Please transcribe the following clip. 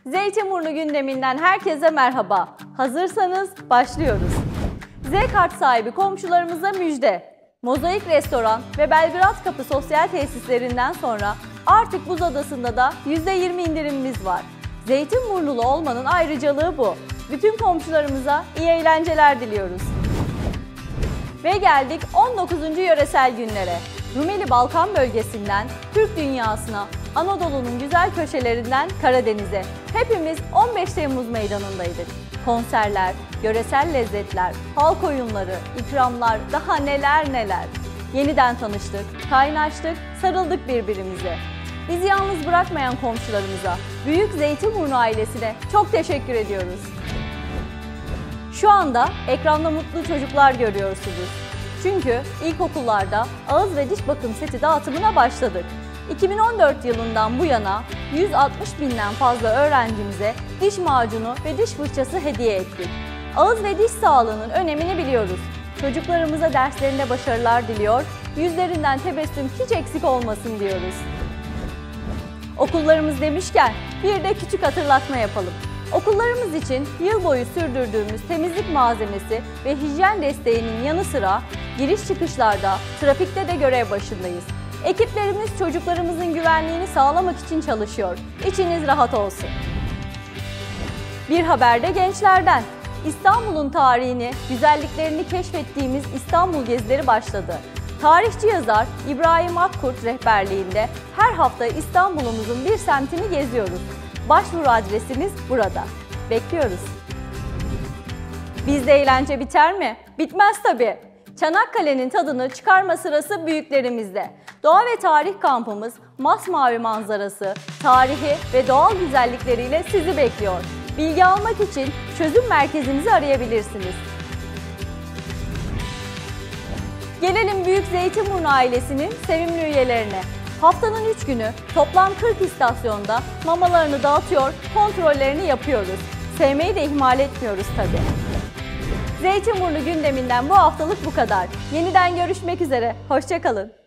Zeytinburnu gündeminden herkese merhaba. Hazırsanız başlıyoruz. Z-Kart sahibi komşularımıza müjde. Mozaik Restoran ve Belgrad Kapı sosyal tesislerinden sonra artık Buz Adası'nda da %20 indirimimiz var. Zeytinburnulu olmanın ayrıcalığı bu. Bütün komşularımıza iyi eğlenceler diliyoruz. Ve geldik 19. yöresel günlere. Rumeli Balkan bölgesinden Türk dünyasına, Anadolu'nun güzel köşelerinden Karadeniz'e hepimiz 15 Temmuz meydanındaydık. Konserler, yöresel lezzetler, halk oyunları, ikramlar, daha neler neler. Yeniden tanıştık, kaynaştık, sarıldık birbirimize. Bizi yalnız bırakmayan komşularımıza, Büyük Zeytinburnu ailesine çok teşekkür ediyoruz. Şu anda ekranda mutlu çocuklar görüyorsunuz. Çünkü ilkokullarda ağız ve diş bakım seti dağıtımına başladık. 2014 yılından bu yana 160 binden fazla öğrencimize diş macunu ve diş fırçası hediye ettik. Ağız ve diş sağlığının önemini biliyoruz. Çocuklarımıza derslerinde başarılar diliyor, yüzlerinden tebessüm hiç eksik olmasın diyoruz. Okullarımız demişken bir de küçük hatırlatma yapalım. Okullarımız için yıl boyu sürdürdüğümüz temizlik malzemesi ve hijyen desteğinin yanı sıra giriş çıkışlarda, trafikte de görev başındayız. Ekiplerimiz çocuklarımızın güvenliğini sağlamak için çalışıyor. İçiniz rahat olsun. Bir haber de gençlerden. İstanbul'un tarihini, güzelliklerini keşfettiğimiz İstanbul gezileri başladı. Tarihçi yazar İbrahim Akkurt rehberliğinde her hafta İstanbul'umuzun bir semtini geziyoruz. Başvuru adresimiz burada. Bekliyoruz. Bizde eğlence biter mi? Bitmez tabii. Çanakkale'nin tadını çıkarma sırası büyüklerimizde. Doğa ve Tarih kampımız masmavi manzarası, tarihi ve doğal güzellikleriyle sizi bekliyor. Bilgi almak için çözüm merkezimizi arayabilirsiniz. Gelelim Büyük Zeytinburnu ailesinin sevimli üyelerine. Haftanın 3 günü toplam 40 istasyonda mamalarını dağıtıyor, kontrollerini yapıyoruz. Sevmeyi de ihmal etmiyoruz tabii. Zeytinburnu gündeminden bu haftalık bu kadar. Yeniden görüşmek üzere, hoşça kalın.